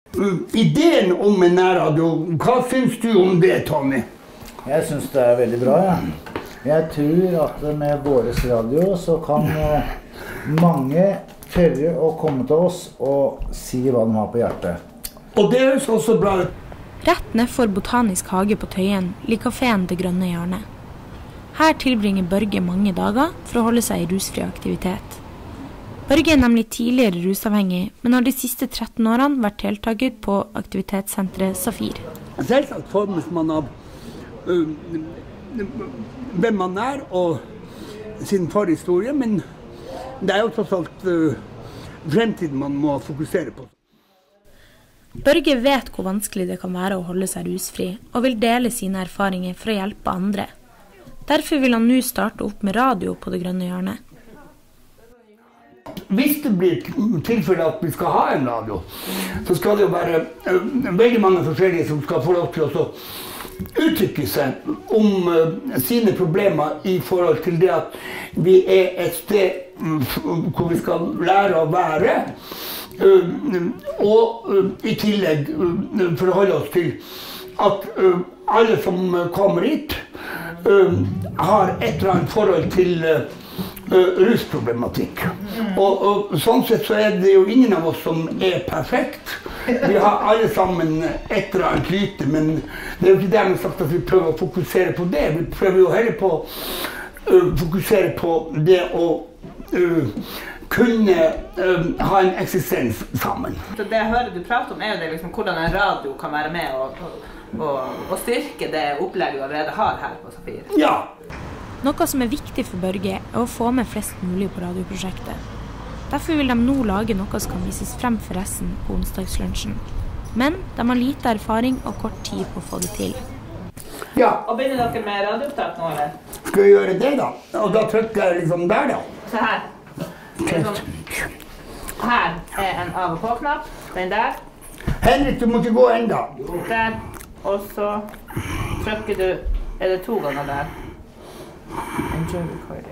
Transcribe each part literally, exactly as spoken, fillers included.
Ideen om en nærradio, hva synes du om det, Tommy? Jeg synes det er veldig bra, ja. Jeg tror at med våres radio så kan mange tørre å komme til oss og si hva de har på hjertet. Og det høres også bra ut. Rett ned for Botanisk hage på Tøyen ligger kaféen Det Grønne Hjørnet. Her tilbringer Børge mange dager for å holde seg i rusfri aktivitet. Børge er nemlig tidligere rusavhengig, men har de siste tretten årene vært deltaker på aktivitetssenteret Safir. Selvsagt formes man av uh, hvem man er og sin forhistorie, men det er jo tross alt uh, fremtiden man må fokusere på. Børge vet hvor vanskelig det kan være å holde seg rusfri, og vil dele sine erfaringer for å hjelpe andre. Derfor vil han nå starte opp med radio på Det Grønne Hjørnet. Hvis det blir tilfelle at vi skal ha en radio, så skal det jo være uh, veldig mange forskjellige som skal få lov til å uttrykke seg om uh, sine problemer i forhold til det at vi er et sted um, hvor vi skal lære å være, uh, og uh, i tillegg uh, forholde oss til at uh, alle som kommer hit uh, har et eller annet forhold til uh, Uh, rusproblematikk. Og, og sånn sett så er det jo ingen av oss som er perfekt. Vi har alle sammen et eller annet lyte, men det er jo ikke dermed sagt at vi prøver å fokusere på det. Vi prøver jo heller på å uh, fokusere på det å uh, kunne uh, ha en eksistens sammen. Så det jeg hører du prate om er jo det liksom, hvordan en radio kan være med og, og, og styrke det opplegget vi allerede har her på Safir. Ja. Noe som er viktig for Børge er å få med flest mulig på radioprosjektet. Derfor vil de nå lage noe som kan vises frem for resten på onsdagslunsjen. Men de har lite erfaring og kort tid på å få det til. Ja. Og begynner dere med radioopptak nå, eller? Skal vi gjøre det da? Og da trykker jeg liksom der da. Se her. Liksom, her er en av- og på-knapp. Den der. Henrik, du må ikke gå enda. Der. Og så trykker du, er det to ganger der? Enjoy recording.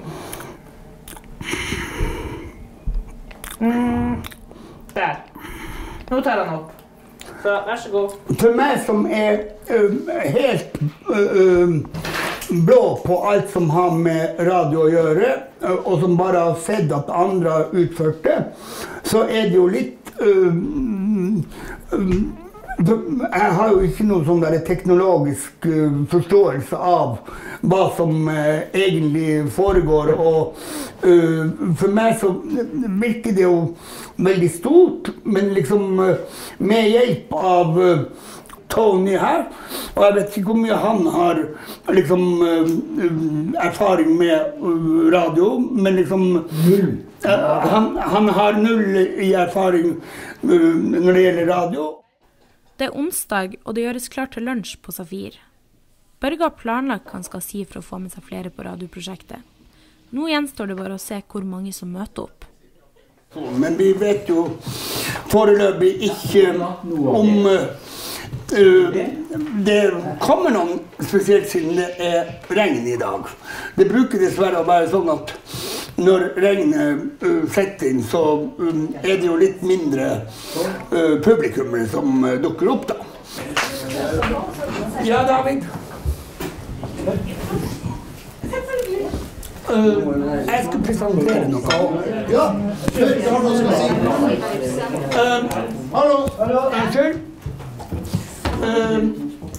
Mm, der. Nå tar han opp. Så vær så god. For meg som er uh, helt uh, blå på alt som har med radio å gjøre, uh, og som bare har sett at andre har utført det, så er det jo litt uh, um, jeg har jo ikke noen sånn der teknologisk uh, forståelse av hva som uh, egentlig foregår, og uh, for meg så virker det jo veldig stort, men liksom uh, med hjelp av uh, Tony her, og jeg vet ikke hvor mye han har liksom uh, erfaring med uh, radio, men liksom uh, han, han har null i erfaring uh, når det gjelder radio. Det er onsdag, og det gjøres klart til lunsj på Safir. Børge har planlagt hva han skal si for å få med seg flere på radioprosjektet. Nå gjenstår det bare å se hvor mange som møter opp. Men vi vet jo foreløpig ikke om uh, det kommer noen, spesielt siden det er regn i dag. Det bruker dessverre å være sånn at når regnet uh, setter inn, så um, er det jo litt mindre uh, publikummere som uh, dukker opp da. Ja, David? Uh, jeg skal presentere noe. Ja, jeg har noe som jeg si. Uh, hallo, unnskyld. Uh,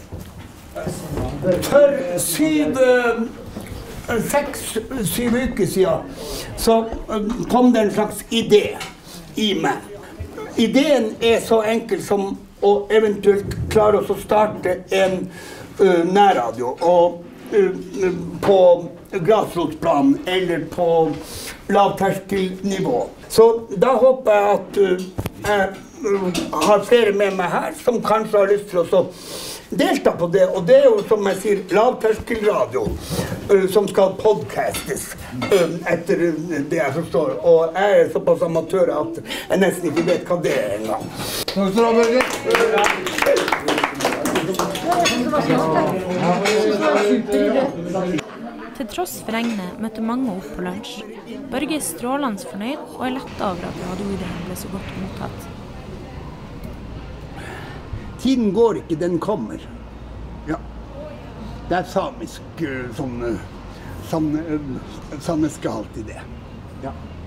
for syv... Uh, Seks, syv uker siden, så kom det en slags idé i meg. Ideen er så enkel som å eventuelt klare oss å starte en uh, nærradio og, uh, på grasrotsplan eller på lavterskelnivå. Så da håper jeg at uh, jeg uh, har flere med meg her som kanskje har lyst til å delta på det, og det er jo som jeg sier lavterskelradio uh, som skal podcastes uh, etter det jeg forstår, og jeg er såpass amatør at jeg nesten ikke vet hva det er engang. Takk skal du ha, Til tross for regnet møtte mange opp på lunsj. Børge er strålende fornøyd og er lettet over at radioideen ble så godt mottatt. Tiden går ikke, den kommer. Ja. Det er samisk sånn, sånn, samisk halt i det. Ja.